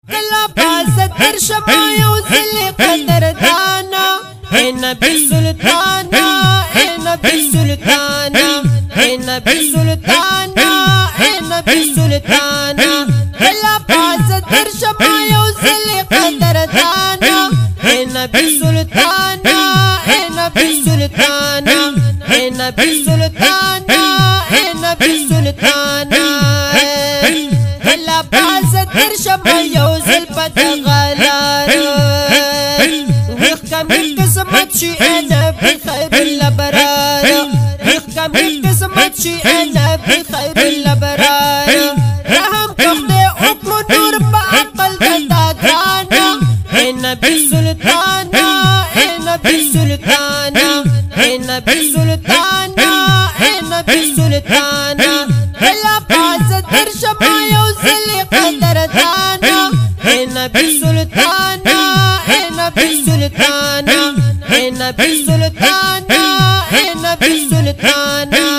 کلا بازت در شما یو ذل قدردانا اے نبی سلطانا اے نبی سلطانا اے نبی سلطانا اے نبی سلطانا کلا بازت در شما یو ذل قدردانا اے نبی سلطانا اے نبی سلطانا اے نبی سلطانا اے نبی سلطانا کلا بازت در شما یو ذل پتغالارو ويخكم قسمت شي انا بخير الابرار ويخكم قسمت شي انا بخير الابرار رحم كخدي اكو نور بعقل تداكانا اي نبي سلطانا اي نبي سلطانا اي نبي سلطانا اي نبي سلطانا كلا بازت در شما يوزل قدردانا اي نبي سلطانا اي نبي سلطانا اي نبي سلطانا اي نبي سلطانا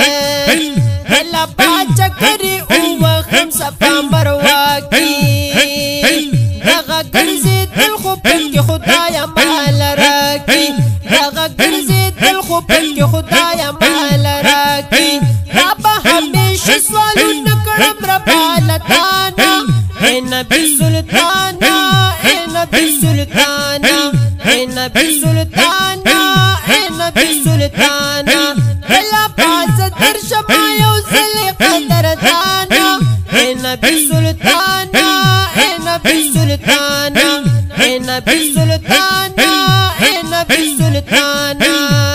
كلا باچا كري او خمسة فامرواكي دغا گرزي دل خوبن کی خدایا مال راکی دغا گرزي دل خوبن کی خدایا مال راکی رابا ہمیشہ سوالو نکڑم ربالتانا اے نبی سلطانا اے نبی سلطانا اے نبی سلطانا اے نبی سلطانا کلا بازت در شما یو ذل قدردانا اے نبی سلطانا اے نبی سلطانا اے نبی سلطانا اے نبی سلطانا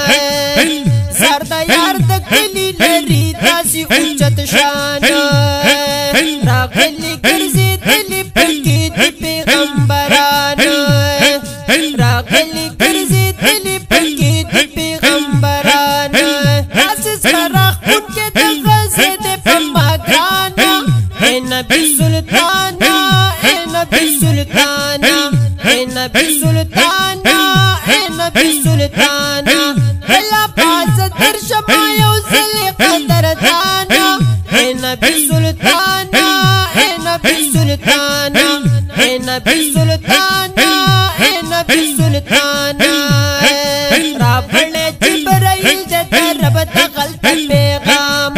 زردا یار دکلی لری داسی اوچت شانا راغلی گرزی دلی پلکی دی پیغمبرانا راغلی گرزی دلی پلکی دی پیغمبرانا ناسس فراخ ان کے دغزے دے پماکانا اے نبی سلطانا اے نبی سلطانا اے نبی سلطانا اے نبی سلطانا کلا بازت در شما یو ذل قدردانا اے نبی سلطانا اے نبی سلطانا اے نبی سلطانا اے نبی سلطانا رابڑے جبرائیل دے رب تغلط پیغام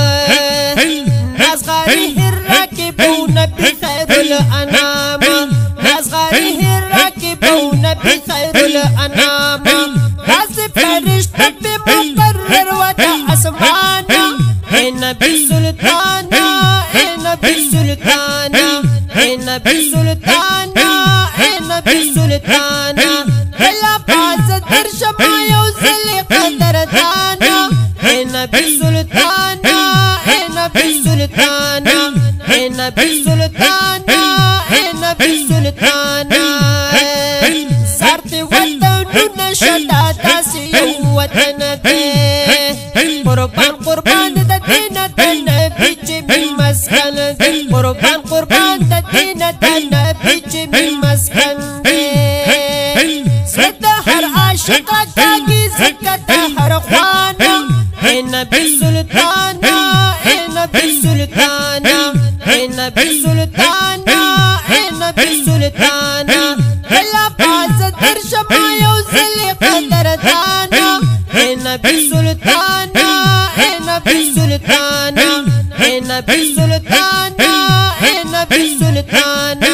نازغاری ہرہ کی بو نبی خیر الانام نازغاری ہرہ کی بو نبی خیر الانام راز فرشتہ پہ مقرر ودا اسمانا اے نبی سلطانا اے نبی سلطانا اے نبی سلطانا اے نبی سلطانا کلا بازت در شما یو ذل قدردانا اے نبی سلطانا اے نبی سلطانا اے نبی سلطانا اے نبی سلطانا سارتی وطنو نشدا داسی یو وطن دے قربان قربان دا دین دا نبی چی من مسکن دے قربان قربان دا دین دا نبی چی من مسکن دے زد ہر عاشقا کاگی زکت ہر خوانا اے نبی سلطانا اے نبی سلطانا اے نبی سلطانا اے نبی سلطانا کلا بازت در شما یو ذل قدردانا اے نبی سلطانا اے نبی سلطانا اے نبی سلطانا اے نبی سلطانا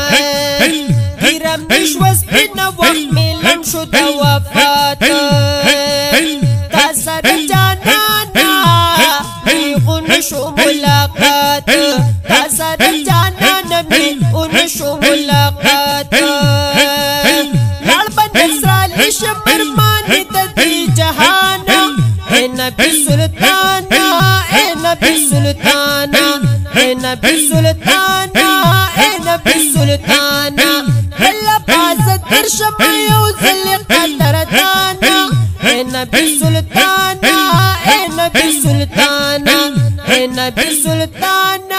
گیرم نشوز بین وقت میلن شد وفات تا سر جانانا میغن شو ملاقات تا سر جانانا میغن شو ملاقات لڑبن اسرالی شمرمانی دی جہانا اے نبی سلطانا اے نبی سلطانا اے نبی سلطانا اے نبی سلطانا کلا بازت در شما یو ذل قدردانا اے نبی سلطانا اے نبی سلطانا اے نبی سلطانا